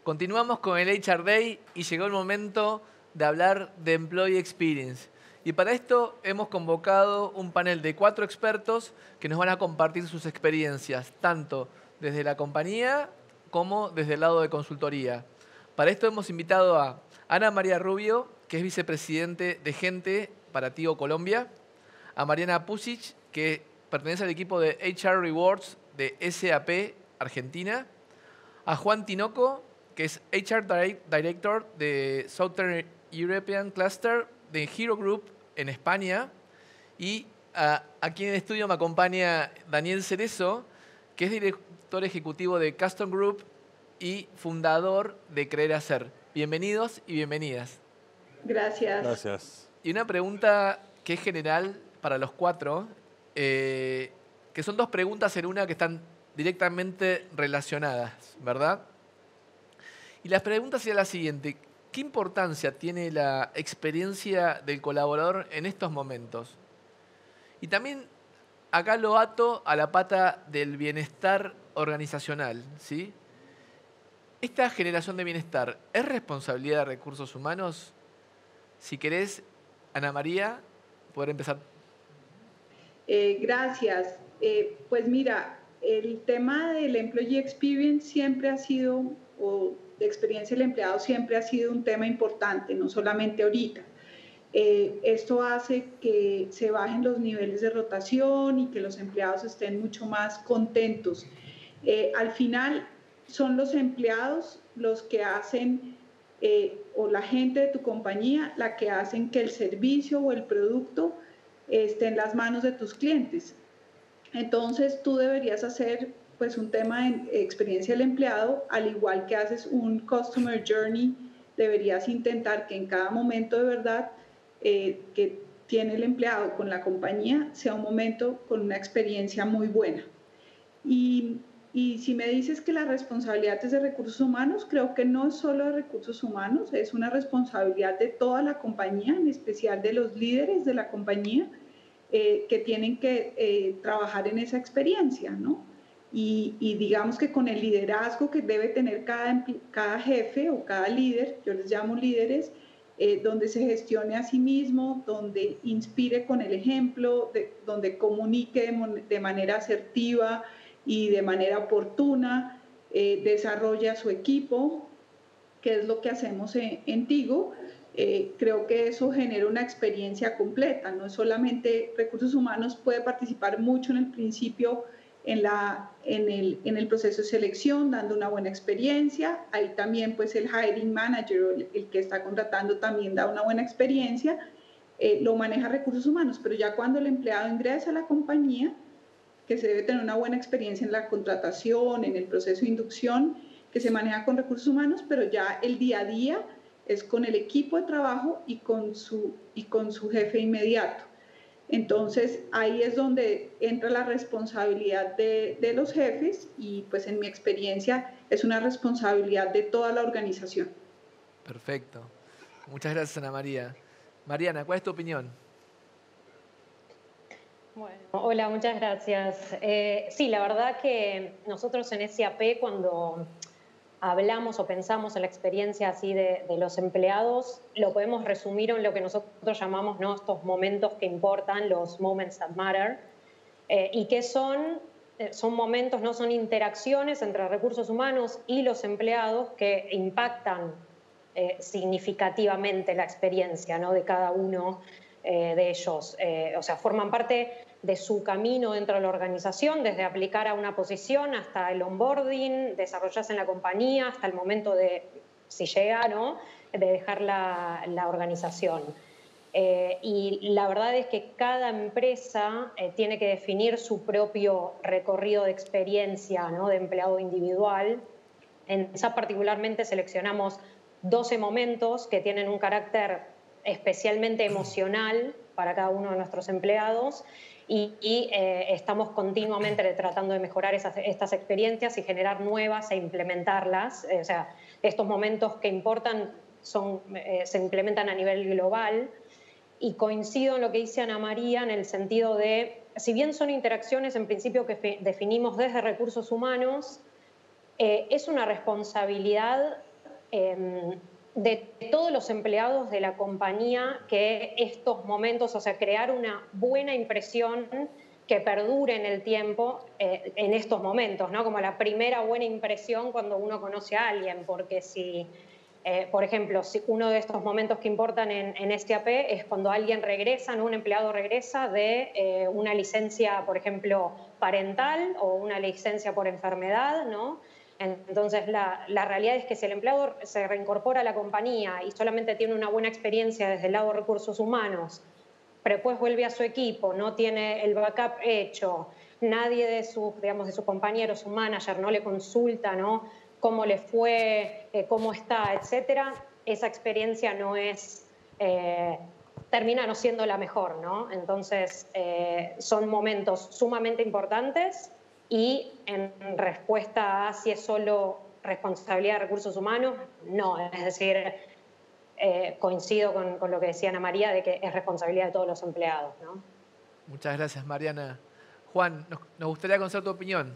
Continuamos con el HR Day y llegó el momento de hablar de Employee Experience. Y para esto hemos convocado un panel de 4 expertos que nos van a compartir sus experiencias, tanto desde la compañía como desde el lado de consultoría. Para esto hemos invitado a Ana María Rubio, que es vicepresidente de Gente para Tigo Colombia, a Mariana Pusic, que pertenece al equipo de HR Rewards de SAP Argentina, a Juan Tinoco, que es HR Director de Southern European Cluster de Hero Group en España, y aquí en el estudio me acompaña Daniel Cerezo, que es director ejecutivo de Custom Group y fundador de Creer Hacer. Bienvenidos y bienvenidas. Gracias. Gracias. Y una pregunta que es general para los 4, que son 2 preguntas en una que están directamente relacionadas, ¿verdad? Y la pregunta sería la siguiente: ¿qué importancia tiene la experiencia del colaborador en estos momentos? Y también acá lo ato a la pata del bienestar organizacional, ¿sí? ¿Esta generación de bienestar es responsabilidad de recursos humanos? Si querés, Ana María, poder empezar. Gracias. Pues mira, el tema del Employee Experience siempre ha sido, o de experiencia del empleado siempre ha sido un tema importante, no solamente ahorita. Esto hace que se bajen los niveles de rotación y que los empleados estén mucho más contentos. Al final son los empleados los que hacen, o la gente de tu compañía, la que hacen que el servicio o el producto esté en las manos de tus clientes. Entonces tú deberías hacer pues un tema de experiencia del empleado, al igual que haces un Customer Journey, deberías intentar que en cada momento de verdad que tiene el empleado con la compañía sea un momento con una experiencia muy buena. Y si me dices que la responsabilidad es de recursos humanos, creo que no es solo de recursos humanos, es una responsabilidad de toda la compañía, en especial de los líderes de la compañía, que tienen que trabajar en esa experiencia, ¿no? Y digamos que con el liderazgo que debe tener cada jefe o cada líder, yo les llamo líderes, donde se gestione a sí mismo, donde inspire con el ejemplo, donde comunique de manera asertiva y de manera oportuna, desarrolle a su equipo, que es lo que hacemos en Tigo. Creo que eso genera una experiencia completa, no es solamente recursos humanos, puede participar mucho en el principio en el proceso de selección, dando una buena experiencia. Ahí también pues el hiring manager, el que está contratando, también da una buena experiencia. Lo maneja recursos humanos, pero ya cuando el empleado ingresa a la compañía, que se debe tener una buena experiencia en la contratación, en el proceso de inducción, que se maneja con recursos humanos, pero ya el día a día es con el equipo de trabajo y con su jefe inmediato. Entonces, ahí es donde entra la responsabilidad de los jefes y, pues, en mi experiencia, es una responsabilidad de toda la organización. Perfecto. Muchas gracias, Ana María. Mariana, ¿cuál es tu opinión? Bueno, hola, muchas gracias. Sí, la verdad que nosotros en SAP, cuando hablamos o pensamos en la experiencia así de los empleados, lo podemos resumir en lo que nosotros llamamos, ¿no?, estos momentos que importan, los moments that matter, y que son momentos, no son interacciones entre recursos humanos y los empleados que impactan significativamente la experiencia, ¿no?, de cada uno de ellos. O sea, forman parte de su camino dentro de la organización, desde aplicar a una posición hasta el onboarding, desarrollarse en la compañía, hasta el momento de, si llega, ¿no?, de dejar la organización. Y la verdad es que cada empresa tiene que definir su propio recorrido de experiencia, ¿no?, de empleado individual. En SAP particularmente seleccionamos 12 momentos que tienen un carácter especialmente emocional para cada uno de nuestros empleados y estamos continuamente tratando de mejorar estas experiencias y generar nuevas e implementarlas. O sea, estos momentos que importan se implementan a nivel global, y coincido en lo que dice Ana María en el sentido de, si bien son interacciones en principio que definimos desde recursos humanos, es una responsabilidad de todos los empleados de la compañía que estos momentos, o sea, crear una buena impresión que perdure en el tiempo en estos momentos, ¿no? Como la primera buena impresión cuando uno conoce a alguien, porque si, por ejemplo, si uno de estos momentos que importan en SAP es cuando alguien regresa, ¿no? Un empleado regresa de una licencia, por ejemplo, parental o una licencia por enfermedad, ¿no? Entonces, la realidad es que si el empleado se reincorpora a la compañía y solamente tiene una buena experiencia desde el lado de recursos humanos, pero después vuelve a su equipo, no tiene el backup hecho, nadie de sus, digamos, de sus compañeros, su manager, no le consulta, ¿no? Cómo le fue, cómo está, etcétera, esa experiencia no es, termina no siendo la mejor, ¿no? Entonces, son momentos sumamente importantes y en respuesta a si es solo responsabilidad de recursos humanos, no, es decir, coincido con lo que decía Ana María, de que es responsabilidad de todos los empleados, ¿no? Muchas gracias, Mariana. Juan, nos gustaría conocer tu opinión.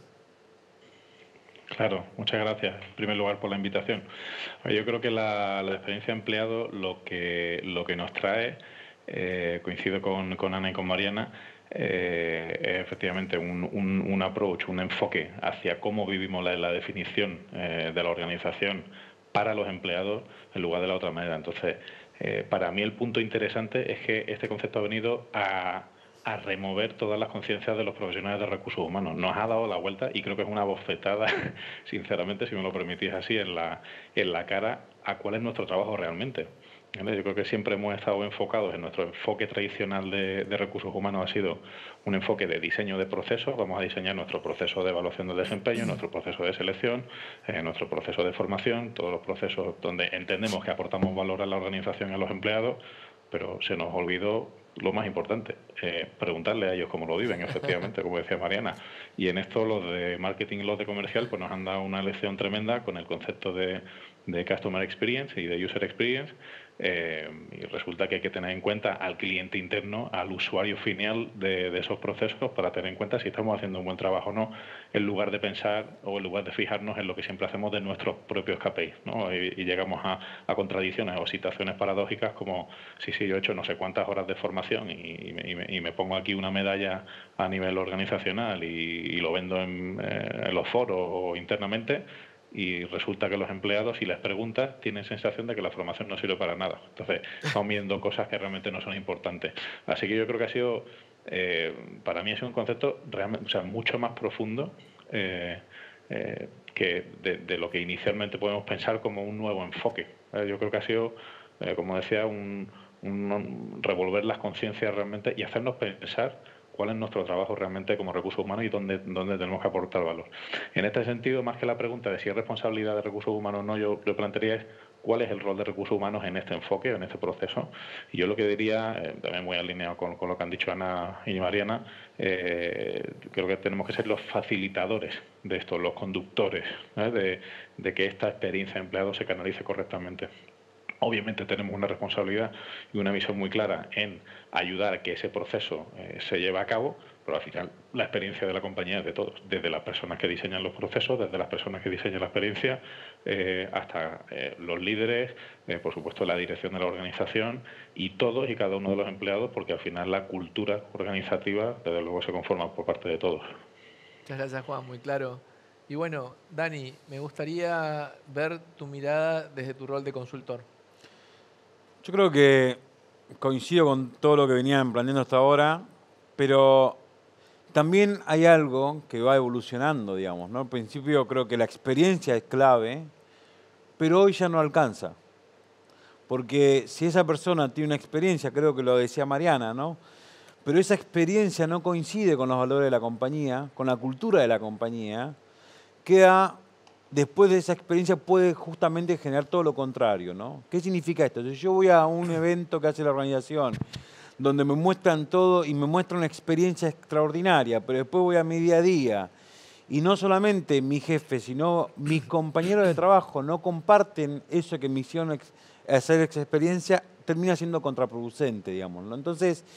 Claro, muchas gracias en primer lugar por la invitación. Yo creo que la experiencia de empleado lo que nos trae, coincido con Ana y con Mariana, es efectivamente un approach, un enfoque hacia cómo vivimos la definición de la organización para los empleados en lugar de la otra manera. Entonces, para mí el punto interesante es que este concepto ha venido a remover todas las conciencias de los profesionales de recursos humanos. Nos ha dado la vuelta y creo que es una bofetada, sinceramente, si me lo permitís así, en la cara a cuál es nuestro trabajo realmente. ¿Vale? Yo creo que siempre hemos estado enfocados en nuestro enfoque tradicional de recursos humanos, ha sido un enfoque de diseño de procesos. Vamos a diseñar nuestro proceso de evaluación del desempeño, nuestro proceso de selección, nuestro proceso de formación, todos los procesos donde entendemos que aportamos valor a la organización y a los empleados, pero se nos olvidó lo más importante, preguntarle a ellos cómo lo viven, efectivamente, como decía Mariana. Y en esto los de marketing y los de comercial pues nos han dado una lección tremenda con el concepto de Customer Experience y de User Experience, y resulta que hay que tener en cuenta al cliente interno, al usuario final de esos procesos, para tener en cuenta si estamos haciendo un buen trabajo o no, en lugar de pensar o en lugar de fijarnos en lo que siempre hacemos de nuestros propios KPIs, ¿no? Y llegamos a contradicciones o situaciones paradójicas como, sí, yo he hecho no sé cuántas horas de formación y me pongo aquí una medalla a nivel organizacional y lo vendo en los foros o internamente, y resulta que los empleados, si les preguntas, tienen sensación de que la formación no sirve para nada. Entonces, están viendo cosas que realmente no son importantes. Así que yo creo que ha sido, para mí ha sido un concepto realmente, o sea, mucho más profundo que de lo que inicialmente podemos pensar como un nuevo enfoque. Yo creo que ha sido, como decía, un revolver las conciencias realmente y hacernos pensar cuál es nuestro trabajo realmente como recursos humanos y dónde tenemos que aportar valor. En este sentido, más que la pregunta de si es responsabilidad de recursos humanos o no, yo plantearía es cuál es el rol de recursos humanos en este enfoque, en este proceso. Y yo lo que diría, también muy alineado con lo que han dicho Ana y Mariana, creo que tenemos que ser los facilitadores de esto, los conductores, de que esta experiencia de empleado se canalice correctamente. Obviamente tenemos una responsabilidad y una misión muy clara en ayudar a que ese proceso se lleve a cabo, pero al final la experiencia de la compañía es de todos, desde las personas que diseñan los procesos, desde las personas que diseñan la experiencia, hasta los líderes, por supuesto la dirección de la organización y todos y cada uno de los empleados, porque al final la cultura organizativa desde luego se conforma por parte de todos. Muchas gracias, Juan, muy claro. Y bueno, Dani, me gustaría ver tu mirada desde tu rol de consultor. Yo creo que coincido con todo lo que venían planteando hasta ahora, pero también hay algo que va evolucionando, digamos, ¿no? Al principio creo que la experiencia es clave, pero hoy ya no alcanza. Porque si esa persona tiene una experiencia, creo que lo decía Mariana, ¿no? Pero esa experiencia no coincide con los valores de la compañía, con la cultura de la compañía, queda... Después de esa experiencia puede justamente generar todo lo contrario, ¿no? ¿Qué significa esto? Si yo voy a un evento que hace la organización, donde me muestran todo y me muestran una experiencia extraordinaria, pero después voy a mi día a día y no solamente mi jefe, sino mis compañeros de trabajo no comparten eso que me hicieron hacer esa experiencia, termina siendo contraproducente, digamos, ¿no? Entonces,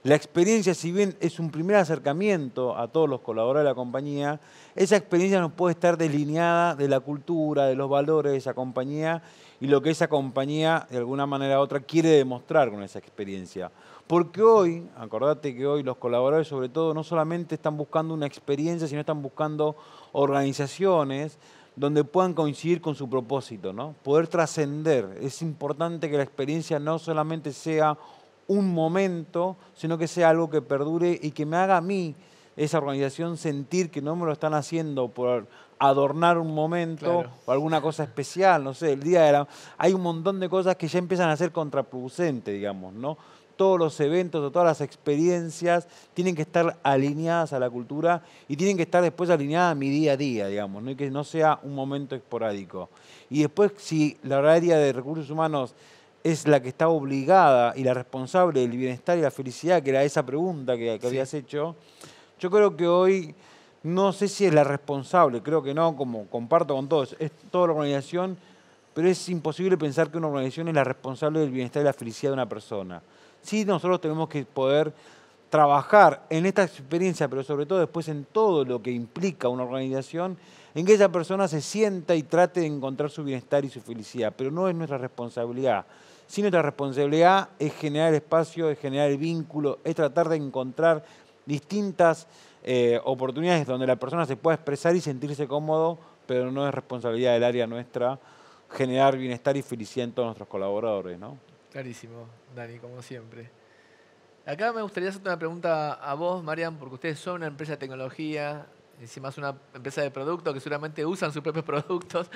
la experiencia, si bien es un primer acercamiento a todos los colaboradores de la compañía, esa experiencia no puede estar delineada de la cultura, de los valores de esa compañía y lo que esa compañía, de alguna manera u otra, quiere demostrar con esa experiencia. Porque hoy, acordate que hoy los colaboradores sobre todo no solamente están buscando una experiencia, sino están buscando organizaciones donde puedan coincidir con su propósito, ¿no? Poder trascender. Es importante que la experiencia no solamente sea un momento, sino que sea algo que perdure y que me haga a mí, esa organización, sentir que no me lo están haciendo por adornar un momento, Claro. o alguna cosa especial, no sé, el día de la... Hay un montón de cosas que ya empiezan a ser contraproducentes, digamos, ¿no? Todos los eventos o todas las experiencias tienen que estar alineadas a la cultura y tienen que estar después alineadas a mi día a día, digamos, ¿no? Y que no sea un momento esporádico. Y después, si la área de recursos humanos es la que está obligada y la responsable del bienestar y la felicidad, que era esa pregunta que habías hecho, yo creo que hoy, no sé si es la responsable, creo que no, como comparto con todos, es toda la organización, pero es imposible pensar que una organización es la responsable del bienestar y la felicidad de una persona. Sí, nosotros tenemos que poder trabajar en esta experiencia, pero sobre todo después en todo lo que implica una organización, en que esa persona se sienta y trate de encontrar su bienestar y su felicidad, pero no es nuestra responsabilidad. Sí, nuestra responsabilidad es generar el espacio, es generar el vínculo, es tratar de encontrar distintas oportunidades donde la persona se pueda expresar y sentirse cómodo, pero no es responsabilidad del área nuestra generar bienestar y felicidad en todos nuestros colaboradores, ¿no? Clarísimo, Dani, como siempre. Acá me gustaría hacerte una pregunta a vos, Marian, porque ustedes son una empresa de tecnología, encima es una empresa de producto que seguramente usan sus propios productos.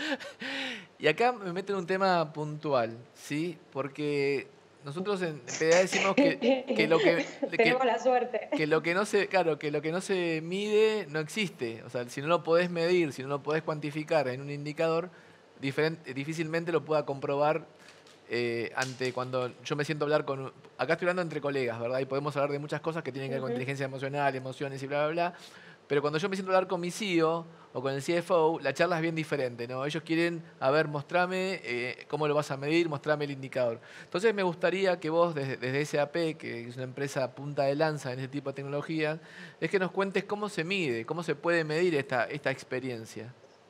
Y acá me meten un tema puntual, ¿sí? Porque nosotros en PDA decimos que lo que, Tenemos la suerte. que lo que no se, claro, que lo que no se mide no existe. O sea, si no lo podés medir, si no lo podés cuantificar en un indicador, difícilmente lo pueda comprobar ante cuando yo me siento a hablar con... Acá estoy hablando entre colegas, ¿verdad? Y podemos hablar de muchas cosas que tienen que ver con inteligencia emocional, emociones y bla, bla, bla. Pero cuando yo me siento a hablar con mi CEO o con el CFO, la charla es bien diferente, ¿no? Ellos quieren, a ver, mostrame cómo lo vas a medir, mostrame el indicador. Entonces me gustaría que vos, desde SAP, que es una empresa punta de lanza en este tipo de tecnologías, es que nos cuentes cómo se mide, cómo se puede medir esta experiencia.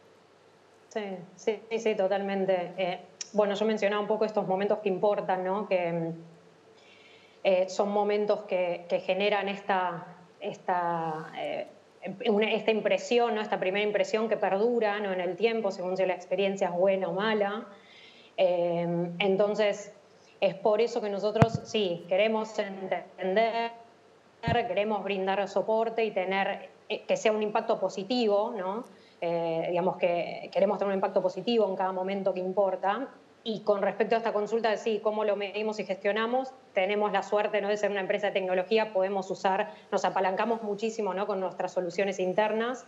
Sí, totalmente. Bueno, yo mencionaba un poco estos momentos que importan, ¿no? Que son momentos que generan esta impresión, ¿no? Esta primera impresión que perdura, ¿no? En el tiempo, según si la experiencia es buena o mala. Entonces, es por eso que nosotros, sí, queremos entender, queremos brindar soporte y tener que sea un impacto positivo, ¿no? Digamos que queremos tener un impacto positivo en cada momento que importa. Y con respecto a esta consulta de sí, cómo lo medimos y gestionamos, tenemos la suerte, ¿no?, de ser una empresa de tecnología, podemos usar, nos apalancamos muchísimo, ¿no?, con nuestras soluciones internas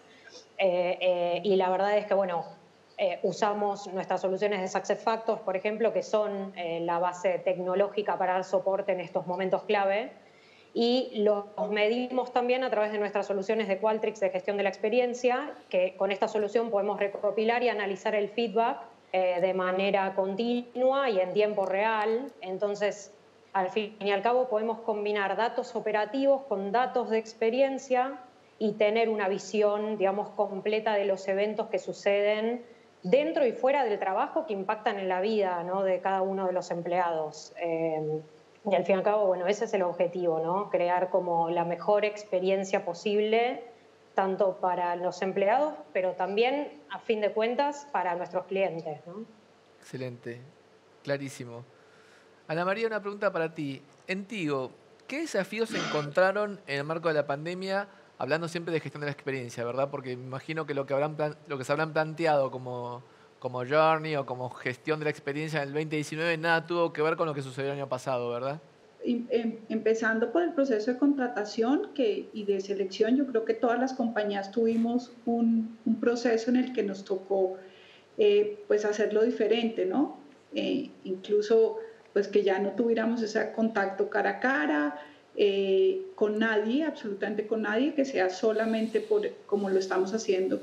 y la verdad es que, bueno, usamos nuestras soluciones de SuccessFactors, por ejemplo, que son la base tecnológica para dar soporte en estos momentos clave. Y los medimos también a través de nuestras soluciones de Qualtrics de gestión de la experiencia, que con esta solución podemos recopilar y analizar el feedback de manera continua y en tiempo real. Entonces, al fin y al cabo, podemos combinar datos operativos con datos de experiencia y tener una visión, digamos, completa de los eventos que suceden dentro y fuera del trabajo que impactan en la vida, ¿no?, de cada uno de los empleados. Y al fin y al cabo, bueno, ese es el objetivo, ¿no? Crear como la mejor experiencia posible, tanto para los empleados, pero también, a fin de cuentas, para nuestros clientes, ¿no? Excelente, clarísimo. Ana María, una pregunta para ti. En Tigo, ¿qué desafíos se encontraron en el marco de la pandemia, hablando siempre de gestión de la experiencia, ¿verdad? Porque me imagino que lo que se habrán planteado como journey o como gestión de la experiencia en el 2019 nada tuvo que ver con lo que sucedió el año pasado, ¿verdad? Empezando por el proceso de contratación y de selección, yo creo que todas las compañías tuvimos un proceso en el que nos tocó pues hacerlo diferente, ¿no? Incluso pues que ya no tuviéramos ese contacto cara a cara con nadie, absolutamente con nadie, que sea solamente como estamos haciendo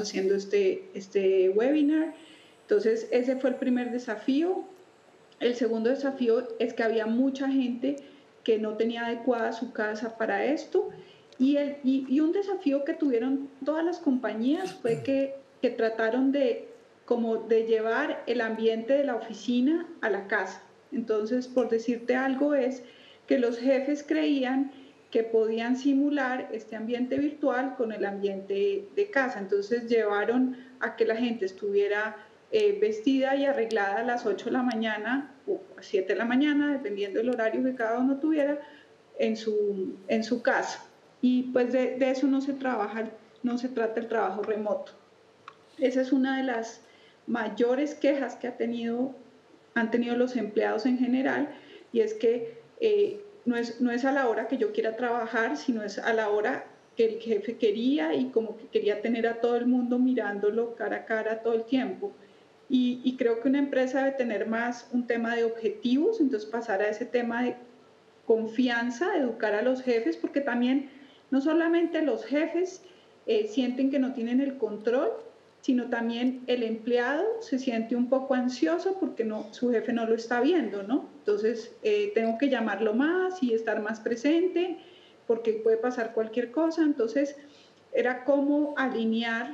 este webinar. Entonces ese fue el primer desafío. El segundo desafío es que había mucha gente que no tenía adecuada su casa para esto. Y un desafío que tuvieron todas las compañías fue que trataron como de llevar el ambiente de la oficina a la casa. Entonces, por decirte algo, es que los jefes creían que podían simular este ambiente virtual con el ambiente de casa. Entonces llevaron a que la gente estuviera vestida y arreglada a las 8 de la mañana o a 7 de la mañana, dependiendo del horario que cada uno tuviera, en su casa. Y pues de eso no se trata el trabajo remoto. Esa es una de las mayores quejas que han tenido los empleados en general, y es que no es a la hora que yo quiera trabajar, sino es a la hora que el jefe quería, y como que quería tener a todo el mundo mirándolo cara a cara todo el tiempo. Y creo que una empresa debe tener más un tema de objetivos, entonces pasar a ese tema de confianza, educar a los jefes, porque también no solamente los jefes sienten que no tienen el control, sino también el empleado se siente un poco ansioso porque su jefe no lo está viendo, ¿no? Entonces, tengo que llamarlo más y estar más presente porque puede pasar cualquier cosa. Entonces, era cómo alinear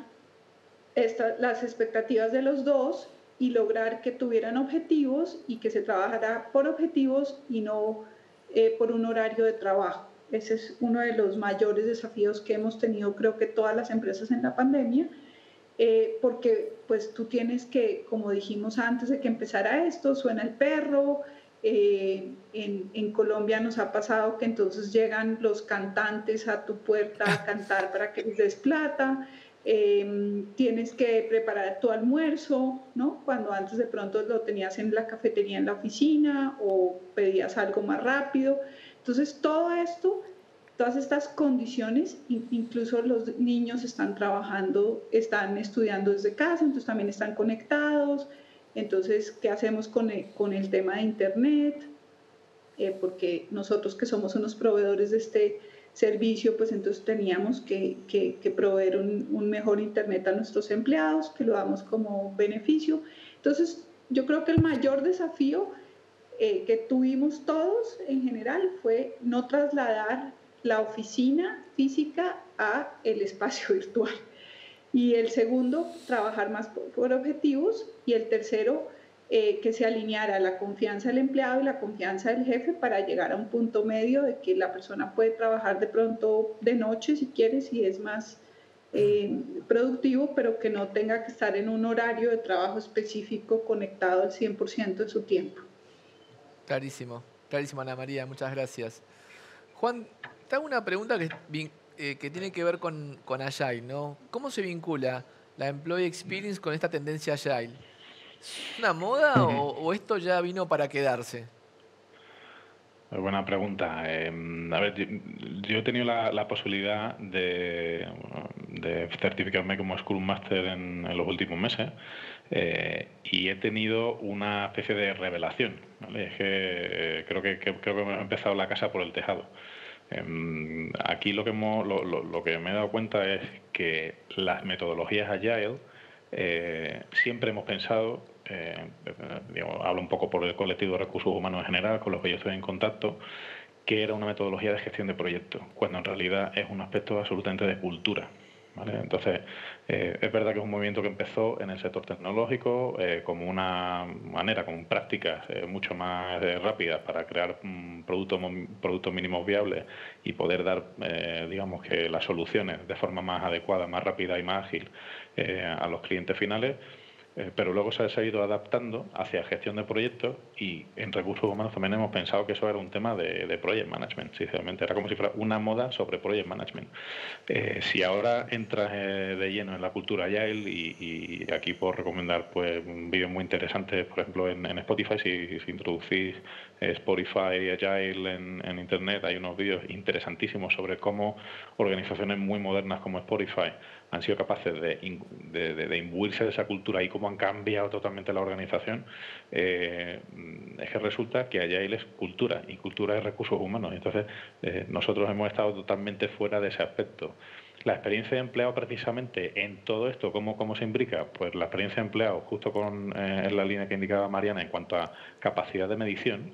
las expectativas de los dos y lograr que tuvieran objetivos y que se trabajara por objetivos y no por un horario de trabajo. Ese es uno de los mayores desafíos que hemos tenido, creo que todas las empresas en la pandemia, porque pues tú tienes que, como dijimos antes de que empezara esto, suena el perro. En Colombia nos ha pasado que entonces llegan los cantantes a tu puerta a cantar para que les des plata. Tienes que preparar tu almuerzo, ¿no? Cuando antes de pronto lo tenías en la cafetería en la oficina o pedías algo más rápido. Entonces todo esto, todas estas condiciones, incluso los niños están trabajando, están estudiando desde casa, entonces también están conectados. Entonces, ¿qué hacemos con el tema de Internet? Porque nosotros que somos unos proveedores de este servicio, pues entonces teníamos que proveer un mejor Internet a nuestros empleados, que lo damos como beneficio. Entonces, yo creo que el mayor desafío que tuvimos todos en general fue no trasladar la oficina física a el espacio virtual. Y el segundo, trabajar más por objetivos. Y el tercero, que se alineara la confianza del empleado y la confianza del jefe para llegar a un punto medio de que la persona puede trabajar de pronto de noche si quiere, si es más productivo, pero que no tenga que estar en un horario de trabajo específico conectado al 100% de su tiempo. Clarísimo, clarísimo, Ana María, muchas gracias. Juan, te hago una pregunta que tiene que ver con Agile, ¿no? ¿Cómo se vincula la Employee Experience con esta tendencia Agile? ¿Es una moda o esto ya vino para quedarse? Buena pregunta. A ver, yo he tenido la posibilidad de certificarme como Scrum Master en los últimos meses, y he tenido una especie de revelación, ¿vale? Es que creo que hemos empezado la casa por el tejado. Aquí lo que me he dado cuenta es que las metodologías Agile siempre hemos pensado, hablo un poco por el colectivo de recursos humanos en general, con los que yo estoy en contacto, que era una metodología de gestión de proyectos, cuando en realidad es un aspecto absolutamente de cultura, ¿vale? Entonces, es verdad que es un movimiento que empezó en el sector tecnológico como una manera, con prácticas mucho más rápidas para crear productos mínimos viables y poder dar, digamos, que las soluciones de forma más adecuada, más rápida y más ágil a los clientes finales. Pero luego se ha ido adaptando hacia gestión de proyectos, y en recursos humanos también hemos pensado que eso era un tema de project management, sinceramente, era como si fuera una moda sobre project management. Si ahora entras de lleno en la cultura Agile, y aquí puedo recomendar pues vídeos muy interesantes, por ejemplo en Spotify, si introducís Spotify Agile en internet, hay unos vídeos interesantísimos sobre cómo organizaciones muy modernas como Spotify han sido capaces de imbuirse de esa cultura y cómo han cambiado totalmente la organización. Es que resulta que Agile es cultura, y cultura es recursos humanos. Entonces, nosotros hemos estado totalmente fuera de ese aspecto. La experiencia de empleado, precisamente, en todo esto, ¿cómo se imbrica? Pues la experiencia de empleado, justo en la línea que indicaba Mariana, en cuanto a capacidad de medición,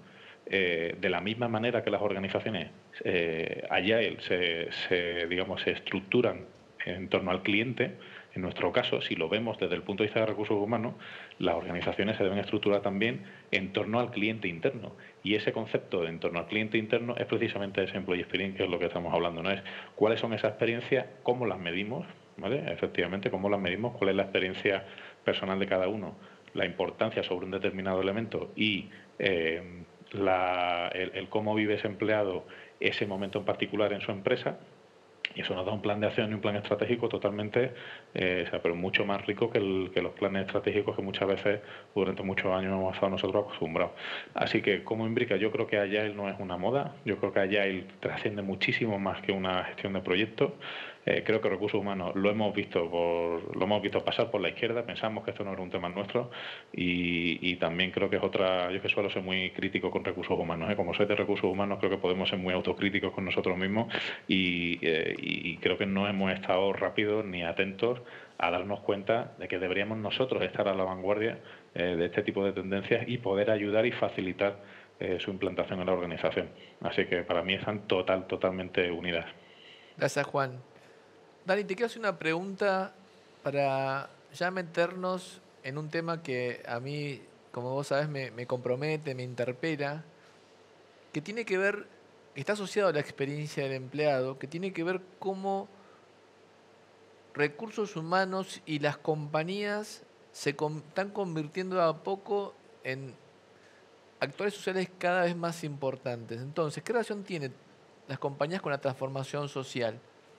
de la misma manera que las organizaciones Agile se estructuran en torno al cliente. En nuestro caso, si lo vemos desde el punto de vista de recursos humanos, las organizaciones se deben estructurar también en torno al cliente interno. Y ese concepto de en torno al cliente interno es precisamente ese Employee Experience, que es lo que estamos hablando, ¿no? Es cuáles son esas experiencias, cómo las medimos, ¿vale? Efectivamente, cómo las medimos, cuál es la experiencia personal de cada uno, la importancia sobre un determinado elemento y el cómo vive ese empleado ese momento en particular en su empresa. Y eso nos da un plan de acción y un plan estratégico totalmente, pero mucho más rico que los planes estratégicos que muchas veces durante muchos años hemos estado nosotros acostumbrados. Así que, como Imbrica, yo creo que Agile no es una moda, yo creo que Agile trasciende muchísimo más que una gestión de proyectos. Creo que recursos humanos lo hemos visto pasar por la izquierda, pensamos que esto no era un tema nuestro y también creo que es otra. Yo que suelo ser muy crítico con recursos humanos, como soy de recursos humanos creo que podemos ser muy autocríticos con nosotros mismos y creo que no hemos estado rápidos ni atentos a darnos cuenta de que deberíamos nosotros estar a la vanguardia de este tipo de tendencias y poder ayudar y facilitar su implantación en la organización. Así que para mí están totalmente unidas. Gracias, Juan. Dani, te quiero hacer una pregunta para ya meternos en un tema que a mí, como vos sabés, me compromete, me interpela, que tiene que ver, que está asociado a la experiencia del empleado, que tiene que ver cómo recursos humanos y las compañías se están convirtiendo a poco en actores sociales cada vez más importantes. Entonces, ¿qué relación tienen las compañías con la transformación social?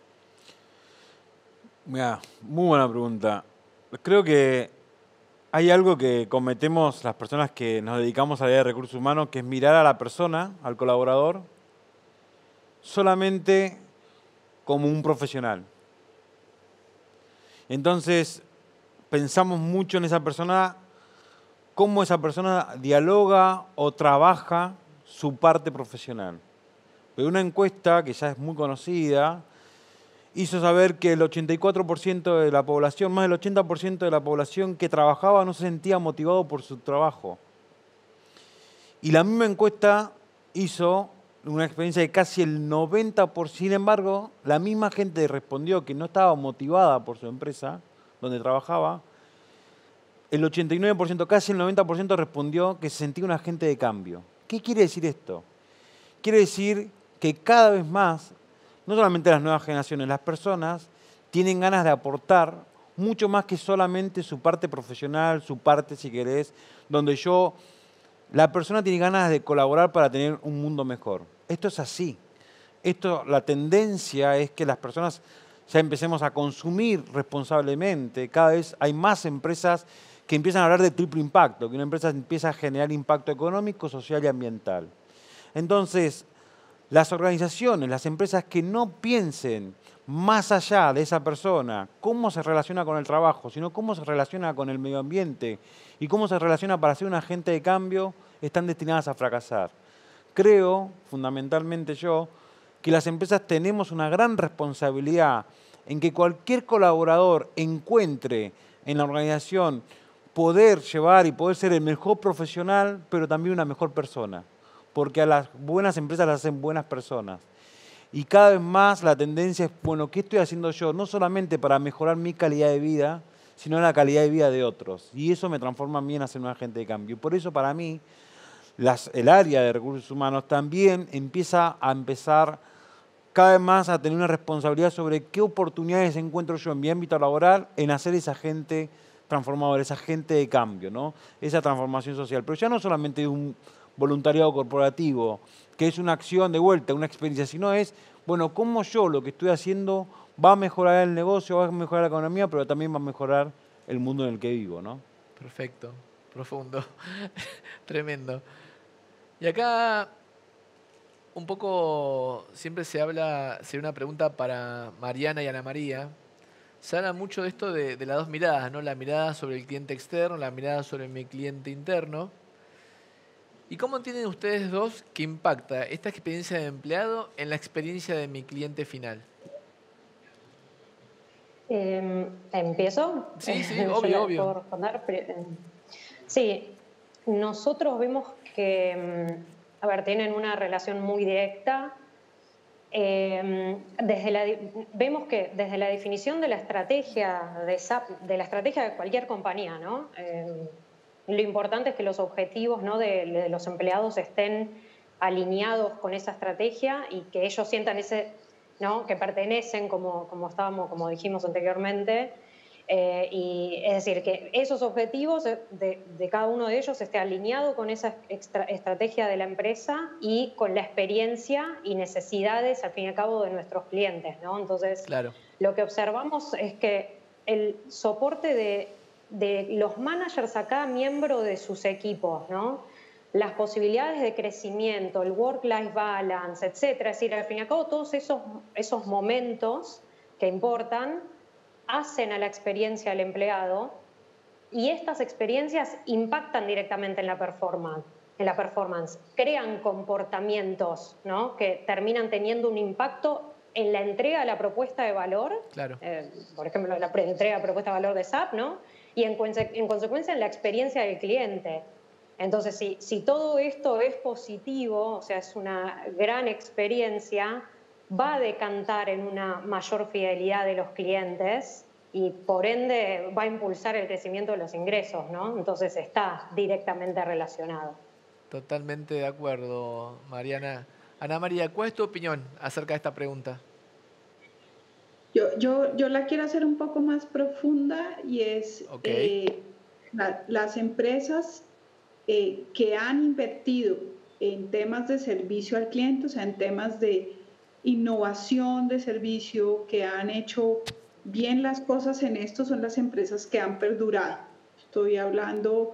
Mira, muy buena pregunta. Creo que hay algo que cometemos las personas que nos dedicamos a la área de recursos humanos, que es mirar a la persona, al colaborador, solamente como un profesional. Entonces, pensamos mucho en esa persona, cómo esa persona dialoga o trabaja su parte profesional. Pero una encuesta que ya es muy conocida hizo saber que el 84% de la población, más del 80% de la población que trabajaba no se sentía motivado por su trabajo. Y la misma encuesta hizo una experiencia de casi el 90%. Sin embargo, la misma gente respondió que no estaba motivada por su empresa donde trabajaba. El 89%, casi el 90% respondió que se sentía un agente de cambio. ¿Qué quiere decir esto? Quiere decir que cada vez más, no solamente las nuevas generaciones, las personas tienen ganas de aportar mucho más que solamente su parte profesional, su parte, si querés, donde la persona tiene ganas de colaborar para tener un mundo mejor. Esto es así. La tendencia es que las personas ya empecemos a consumir responsablemente. Cada vez hay más empresas que empiezan a hablar de triple impacto, que una empresa empieza a generar impacto económico, social y ambiental. Entonces, las organizaciones, las empresas que no piensen más allá de esa persona, cómo se relaciona con el trabajo, sino cómo se relaciona con el medio ambiente y cómo se relaciona para ser un agente de cambio, están destinadas a fracasar. Creo, fundamentalmente yo, que las empresas tenemos una gran responsabilidad en que cualquier colaborador encuentre en la organización poder llevar y poder ser el mejor profesional, pero también una mejor persona. Porque a las buenas empresas las hacen buenas personas. Y cada vez más la tendencia es, bueno, ¿qué estoy haciendo yo? No solamente para mejorar mi calidad de vida, sino la calidad de vida de otros. Y eso me transforma a mí en ser un agente de cambio. Por eso, para mí, el área de recursos humanos también empieza cada vez más a tener una responsabilidad sobre qué oportunidades encuentro yo en mi ámbito laboral en hacer esa agente transformador, esa agente de cambio, ¿no? Esa transformación social. Pero ya no solamente de un voluntariado corporativo, que es una acción de vuelta, una experiencia, sino es, bueno, cómo yo lo que estoy haciendo va a mejorar el negocio, va a mejorar la economía, pero también va a mejorar el mundo en el que vivo, ¿no? Perfecto, profundo, tremendo. Y acá un poco siempre sería una pregunta para Mariana y Ana María. Se habla mucho de esto de las dos miradas, ¿no? La mirada sobre el cliente externo, la mirada sobre mi cliente interno. ¿Y cómo entienden ustedes dos que impacta esta experiencia de empleado en la experiencia de mi cliente final? ¿Empiezo? Sí, Yo obvio. puedo responder. Sí, nosotros vemos que a ver, tienen una relación muy directa. Vemos que desde la definición de la estrategia de SAP, de la estrategia de cualquier compañía, ¿no? Lo importante es que los objetivos, ¿no?, de los empleados estén alineados con esa estrategia y que ellos sientan ¿no?, que pertenecen, como dijimos anteriormente. Y es decir, que esos objetivos de cada uno de ellos esté alineado con esa estrategia de la empresa y con la experiencia y necesidades, al fin y al cabo, de nuestros clientes, ¿no? Entonces, Claro. lo que observamos es que el soporte de los managers a cada miembro de sus equipos, ¿no?, las posibilidades de crecimiento, el work-life balance, etcétera. Es decir, al fin y al cabo, todos esos momentos que importan hacen a la experiencia del empleado y estas experiencias impactan directamente en la performance, crean comportamientos, ¿no?, que terminan teniendo un impacto en la entrega de la propuesta de valor, Claro. por ejemplo, la entrega de propuesta de valor de SAP, ¿no?, y en consecuencia en la experiencia del cliente. Entonces, si todo esto es positivo, o sea, es una gran experiencia, va a decantar en una mayor fidelidad de los clientes y por ende va a impulsar el crecimiento de los ingresos, ¿no? Entonces está directamente relacionado. Totalmente de acuerdo, Mariana. Ana María, ¿cuál es tu opinión acerca de esta pregunta? Yo la quiero hacer un poco más profunda y es Ok. las empresas que han invertido en temas de servicio al cliente, o sea, en temas de innovación de servicio, que han hecho bien las cosas en esto, son las empresas que han perdurado. Estoy hablando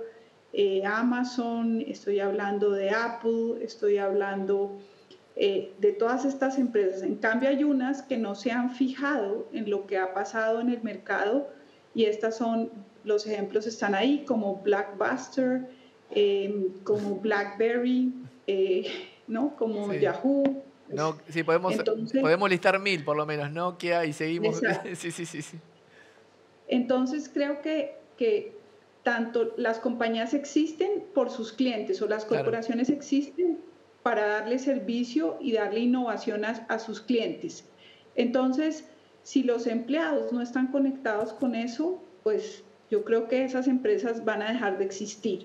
Amazon, estoy hablando de Apple, estoy hablando de todas estas empresas. En cambio, hay unas que no se han fijado en lo que ha pasado en el mercado y estas son, los ejemplos están ahí, como Blockbuster, como BlackBerry, ¿no?, como Sí. Yahoo. No, sí, podemos Entonces, listar 1000 por lo menos, Nokia, y seguimos. exacto. Sí. Entonces creo que tanto las compañías existen por sus clientes o las Claro, corporaciones existen para darle servicio y darle innovación a sus clientes. Entonces, si los empleados no están conectados con eso, pues yo creo que esas empresas van a dejar de existir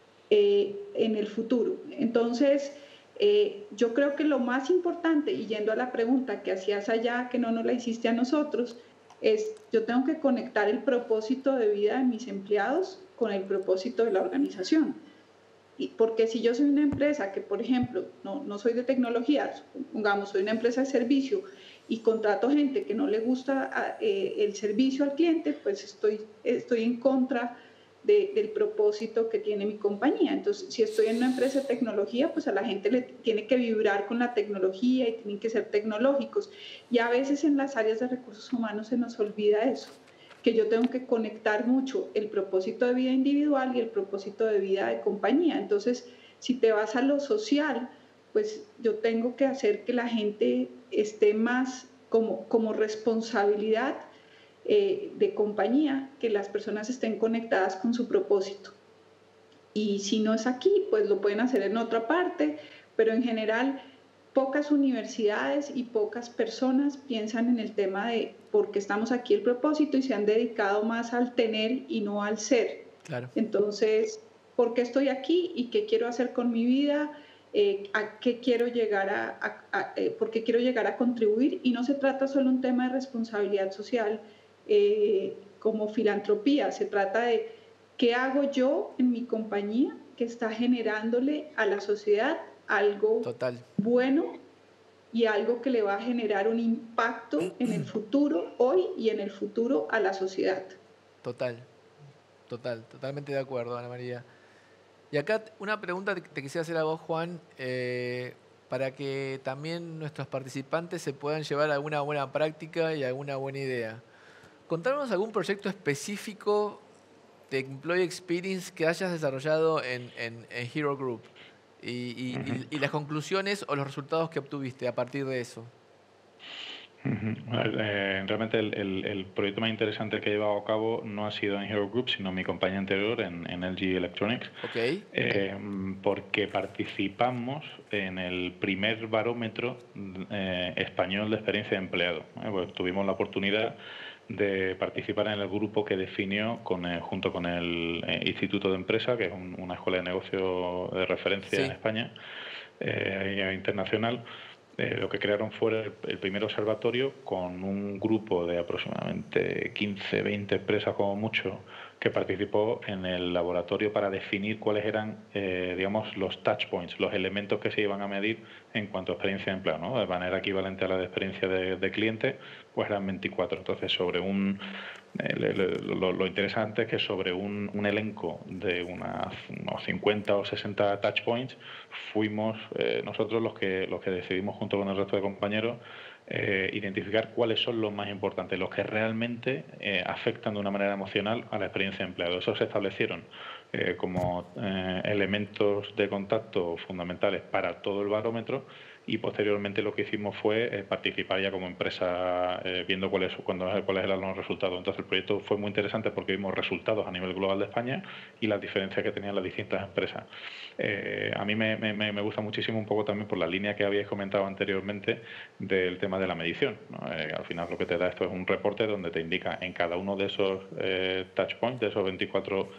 en el futuro. Entonces, yo creo que lo más importante, y yendo a la pregunta que hacías allá, que no nos la hiciste a nosotros, es yo tengo que conectar el propósito de vida de mis empleados con el propósito de la organización. Y porque si yo soy una empresa que, por ejemplo, no soy de tecnología, supongamos, soy una empresa de servicio y contrato gente que no le gusta el servicio al cliente, pues estoy en contra del propósito que tiene mi compañía. Entonces, si estoy en una empresa de tecnología, pues a la gente le tiene que vibrar con la tecnología y tienen que ser tecnológicos. Y a veces en las áreas de recursos humanos se nos olvida eso, que yo tengo que conectar mucho el propósito de vida individual y el propósito de vida de compañía. Entonces, si te vas a lo social, pues yo tengo que hacer que la gente esté más como responsabilidad de compañía, que las personas estén conectadas con su propósito. Y si no es aquí, pues lo pueden hacer en otra parte, pero en general pocas universidades y pocas personas piensan en el tema de por qué estamos aquí, el propósito, y se han dedicado más al tener y no al ser. claro. Entonces, ¿por qué estoy aquí y qué quiero hacer con mi vida? ¿A qué quiero llegar por qué quiero llegar a contribuir? Y no se trata solo un tema de responsabilidad social como filantropía, se trata de qué hago yo en mi compañía que está generándole a la sociedad algo Total. bueno y algo que le va a generar un impacto en el futuro, hoy y en el futuro a la sociedad. Totalmente de acuerdo, Ana María. Y acá una pregunta que te quisiera hacer a vos, Juan, para que también nuestros participantes se puedan llevar alguna buena práctica y alguna buena idea. Contanos algún proyecto específico de Employee Experience que hayas desarrollado en Hero Group y las conclusiones o los resultados que obtuviste a partir de eso. Realmente el proyecto más interesante que he llevado a cabo no ha sido en Hero Group, sino mi compañía anterior en LG Electronics, porque participamos en el primer barómetro español de experiencia de empleado. Pues tuvimos la oportunidad de participar en el grupo que definió junto con el Instituto de Empresa, que es una escuela de negocio de referencia en España, internacional. Lo que crearon fue el primer observatorio con un grupo de aproximadamente 15, 20 empresas como mucho, que participó en el laboratorio para definir cuáles eran, digamos, los touch points, los elementos que se iban a medir en cuanto a experiencia de empleado, ¿no? De manera equivalente a la de experiencia de cliente, pues eran 24. Entonces, sobre lo interesante es que sobre un elenco de unos 50 o 60 touch points fuimos nosotros los que decidimos junto con el resto de compañeros identificar cuáles son los más importantes, los que realmente afectan de una manera emocional a la experiencia de empleado. Esos se establecieron como elementos de contacto fundamentales para todo el barómetro, y posteriormente lo que hicimos fue participar ya como empresa viendo cuáles eran los resultados. Entonces el proyecto fue muy interesante porque vimos resultados a nivel global de España y las diferencias que tenían las distintas empresas. A mí me gusta muchísimo un poco también por la línea que habíais comentado anteriormente del tema de la medición, ¿no? Al final lo que te da esto es un reporte donde te indica en cada uno de esos touch points, de esos 24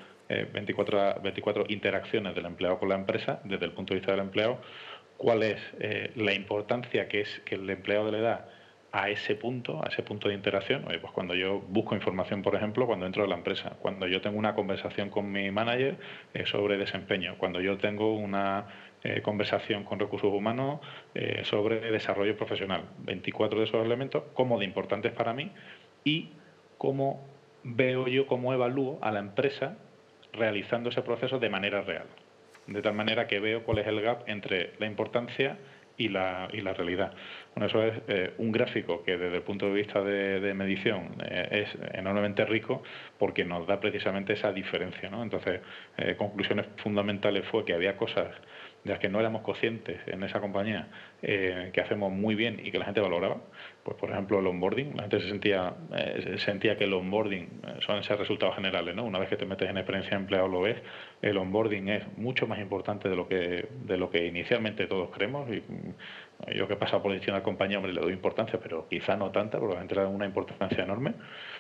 interacciones del empleado con la empresa, desde el punto de vista del empleado, cuál es la importancia que el empleado le da a ese punto de interacción. Oye, pues cuando yo busco información, por ejemplo, cuando entro a la empresa, cuando yo tengo una conversación con mi manager sobre desempeño, cuando yo tengo una conversación con recursos humanos sobre desarrollo profesional. 24 de esos elementos, cómo de importantes para mí y cómo veo yo, cómo evalúo a la empresa realizando ese proceso de manera real. De tal manera que veo cuál es el gap entre la importancia y la realidad. Bueno, eso es un gráfico que desde el punto de vista de medición es enormemente rico porque nos da precisamente esa diferencia, ¿no? Entonces, conclusiones fundamentales fue que había cosas de las que no éramos conscientes en esa compañía que hacemos muy bien y que la gente valoraba. Pues, por ejemplo, el onboarding. La gente sentía que el onboarding suelen ser resultados generales, ¿no? Una vez que te metes en experiencia de empleado lo ves. El onboarding es mucho más importante de lo que inicialmente todos creemos. Y yo que he pasado por distintas compañías, hombre, le doy importancia, pero quizá no tanta, porque la gente le da una importancia enorme.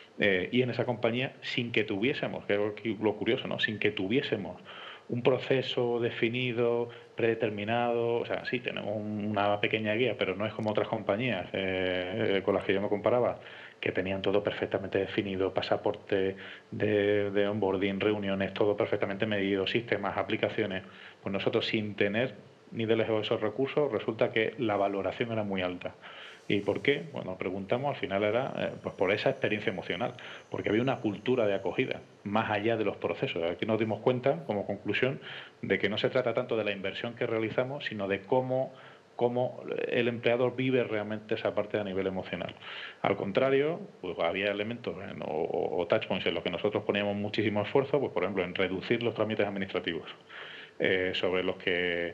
Y en esa compañía, sin que tuviésemos, que es lo curioso, ¿no? Sin que tuviésemos un proceso definido, predeterminado, o sea, sí, tenemos una pequeña guía, pero no es como otras compañías con las que yo me comparaba, que tenían todo perfectamente definido, pasaporte de onboarding, reuniones, todo perfectamente medido, sistemas, aplicaciones. Pues nosotros, sin tener ni de lejos esos recursos, resulta que la valoración era muy alta. ¿Y por qué? Bueno, preguntamos, al final era pues por esa experiencia emocional, porque había una cultura de acogida, más allá de los procesos. Aquí nos dimos cuenta, como conclusión, de que no se trata tanto de la inversión que realizamos, sino de cómo el empleador vive realmente esa parte a nivel emocional. Al contrario, pues había elementos o touchpoints en los que nosotros poníamos muchísimo esfuerzo, pues por ejemplo en reducir los trámites administrativos, sobre los que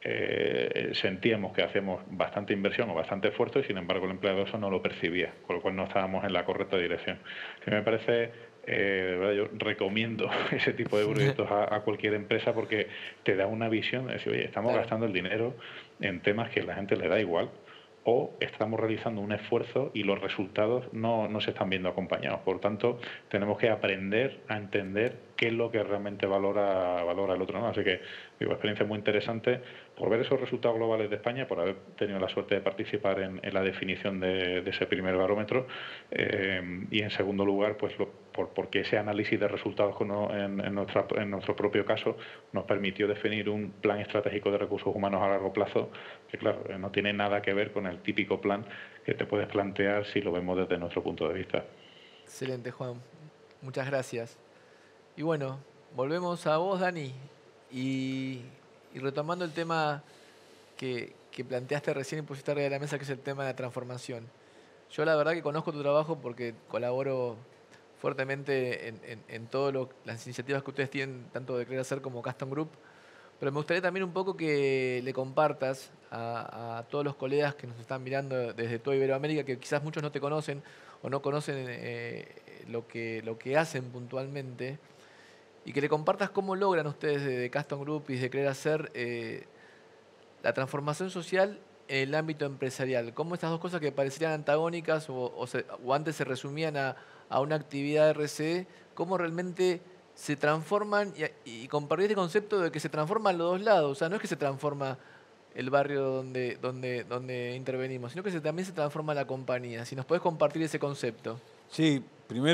sentíamos que hacemos bastante inversión o bastante esfuerzo y sin embargo el empleado eso no lo percibía, con lo cual no estábamos en la correcta dirección. Que me parece, de verdad, yo recomiendo ese tipo de proyectos a cualquier empresa porque te da una visión de decir, oye, estamos gastando el dinero en temas que a la gente le da igual, o estamos realizando un esfuerzo y los resultados no se están viendo acompañados. Por tanto, tenemos que aprender a entender qué es lo que realmente valora el otro, ¿no? Así que, digo, experiencia muy interesante por ver esos resultados globales de España, por haber tenido la suerte de participar en la definición de ese primer barómetro y en segundo lugar, pues porque ese análisis de resultados en nuestro propio caso nos permitió definir un plan estratégico de recursos humanos a largo plazo que, claro, no tiene nada que ver con el típico plan que te puedes plantear si lo vemos desde nuestro punto de vista. Excelente, Juan. Muchas gracias. Y bueno, volvemos a vos, Dani, y retomando el tema que planteaste recién y pusiste arriba de la mesa, que es el tema de la transformación. Yo la verdad que conozco tu trabajo porque colaboro fuertemente en todas las iniciativas que ustedes tienen, tanto de Crecer como Custom Group, Pero me gustaría también un poco que le compartas a todos los colegas que nos están mirando desde toda Iberoamérica, que quizás muchos no te conocen o no conocen lo que hacen puntualmente, y que le compartas cómo logran ustedes de Custom Group y de Querer Hacer la transformación social en el ámbito empresarial. Cómo estas dos cosas que parecerían antagónicas o antes se resumían a una actividad de RCE, cómo realmente se transforman y compartir este concepto de que se transforman los dos lados. O sea, no es que se transforma el barrio donde intervenimos, sino que también se transforma la compañía. Si nos podés compartir ese concepto. Sí,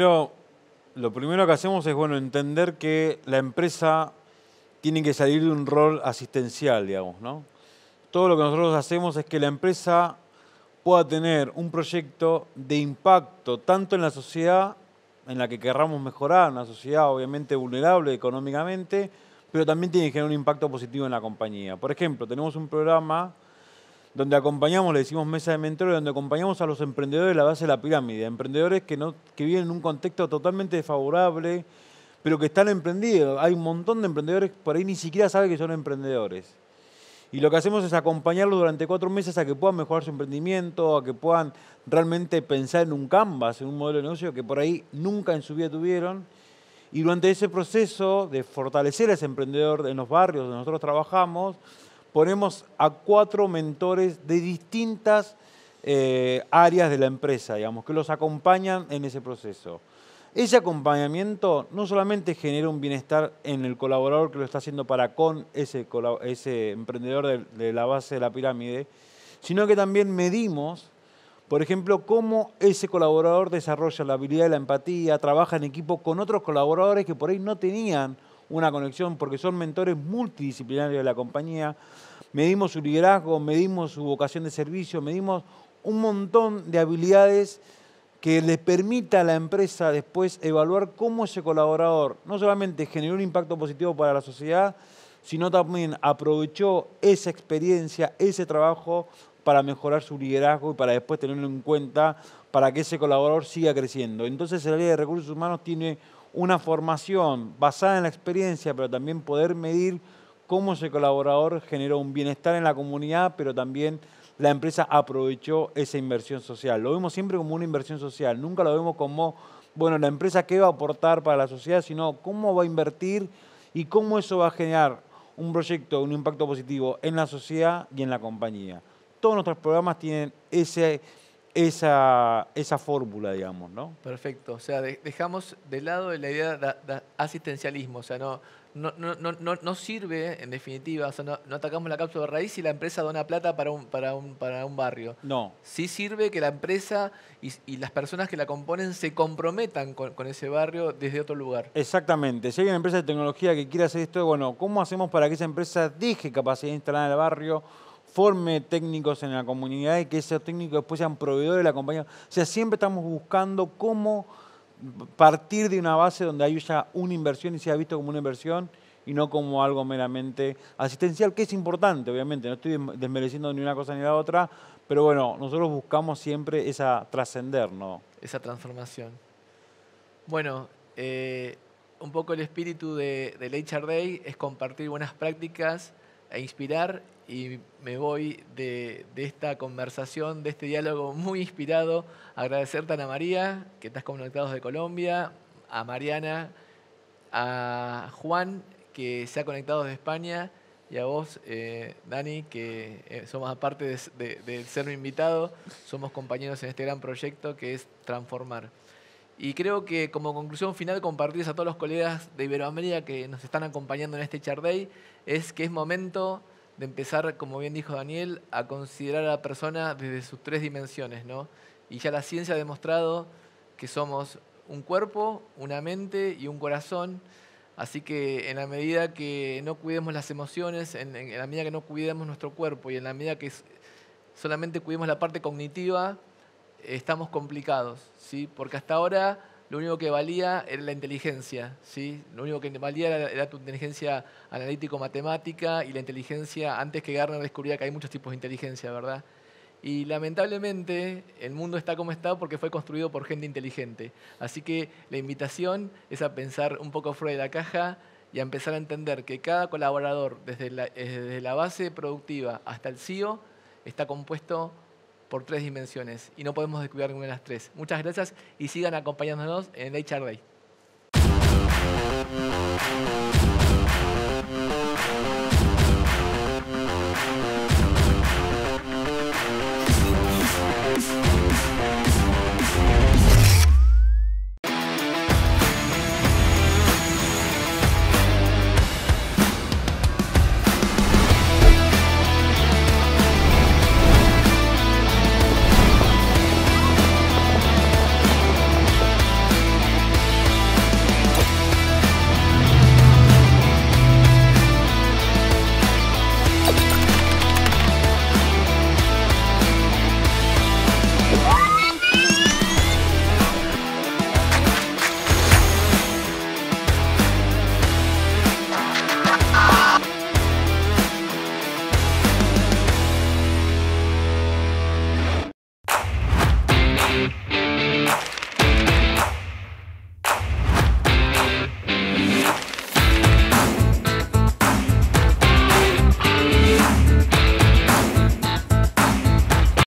lo primero que hacemos es entender que la empresa tiene que salir de un rol asistencial, digamos, ¿no? Todo lo que nosotros hacemos es que la empresa pueda tener un proyecto de impacto tanto en la sociedad en la que querramos mejorar, una sociedad obviamente vulnerable económicamente, pero también tiene que generar un impacto positivo en la compañía. Por ejemplo, tenemos un programa donde acompañamos, le decimos mesa de mentores, donde acompañamos a los emprendedores de la base de la pirámide, emprendedores que viven en un contexto totalmente desfavorable, pero que están emprendidos. Hay un montón de emprendedores que por ahí ni siquiera saben que son emprendedores. Y lo que hacemos es acompañarlos durante 4 meses a que puedan mejorar su emprendimiento, a que puedan realmente pensar en un canvas, en un modelo de negocio que por ahí nunca en su vida tuvieron. Y durante ese proceso de fortalecer a ese emprendedor en los barrios donde nosotros trabajamos, ponemos a 4 mentores de distintas áreas de la empresa, digamos, que los acompañan en ese proceso. Ese acompañamiento no solamente genera un bienestar en el colaborador que lo está haciendo para con ese emprendedor de la base de la pirámide, sino que también medimos, por ejemplo, cómo ese colaborador desarrolla la habilidad de la empatía, trabaja en equipo con otros colaboradores que por ahí no tenían una conexión porque son mentores multidisciplinarios de la compañía. Medimos su liderazgo, medimos su vocación de servicio, medimos un montón de habilidades que les permita a la empresa después evaluar cómo ese colaborador no solamente generó un impacto positivo para la sociedad, sino también aprovechó esa experiencia, ese trabajo para mejorar su liderazgo y para después tenerlo en cuenta para que ese colaborador siga creciendo. Entonces el área de recursos humanos tiene una formación basada en la experiencia, pero también poder medir cómo ese colaborador generó un bienestar en la comunidad, pero también la empresa aprovechó esa inversión social. Lo vemos siempre como una inversión social, nunca lo vemos como, la empresa qué va a aportar para la sociedad, sino cómo va a invertir y cómo eso va a generar un proyecto, un impacto positivo en la sociedad y en la compañía. Todos nuestros programas tienen esa fórmula, digamos, ¿no? Perfecto. O sea, dejamos de lado la idea de asistencialismo. O sea, no sirve, en definitiva, o sea, no atacamos la cápsula de raíz si la empresa dona plata para un barrio. No. Sí sirve que la empresa y las personas que la componen se comprometan con ese barrio desde otro lugar. Exactamente. Si hay una empresa de tecnología que quiere hacer esto, ¿cómo hacemos para que esa empresa deje capacidad instalada en el barrio, forme técnicos en la comunidad y que esos técnicos después sean proveedores de la compañía? O sea, siempre estamos buscando cómo partir de una base donde haya una inversión y sea visto como una inversión y no como algo meramente asistencial, que es importante, obviamente. No estoy desmereciendo ni una cosa ni la otra, pero nosotros buscamos siempre trascender, ¿no? Esa transformación. Bueno, un poco el espíritu del HR Day es compartir buenas prácticas e inspirar, y me voy de esta conversación, de este diálogo muy inspirado, a agradecerte a Ana María, que estás conectados de Colombia, a Mariana, a Juan, que se ha conectado de España, y a vos, Dani, que somos, aparte de ser mi invitado, somos compañeros en este gran proyecto que es Transformar. Y creo que como conclusión final, compartirles a todos los colegas de Iberoamérica que nos están acompañando en este HR Day, es que es momento de empezar, como bien dijo Daniel, a considerar a la persona desde sus 3 dimensiones, ¿no? Y ya la ciencia ha demostrado que somos un cuerpo, una mente y un corazón. Así que en la medida que no cuidemos las emociones, en la medida que no cuidemos nuestro cuerpo y en la medida que solamente cuidemos la parte cognitiva, estamos complicados, ¿sí? Porque hasta ahora lo único que valía era la inteligencia, ¿sí? Lo único que valía era tu inteligencia analítico-matemática y la inteligencia, antes que Gartner descubriera que hay muchos tipos de inteligencia, ¿verdad? Y lamentablemente el mundo está como está porque fue construido por gente inteligente. Así que la invitación es a pensar un poco fuera de la caja y a empezar a entender que cada colaborador, desde la base productiva hasta el CEO, está compuesto por 3 dimensiones y no podemos descuidar ninguna de las 3. Muchas gracias y sigan acompañándonos en el HR Day.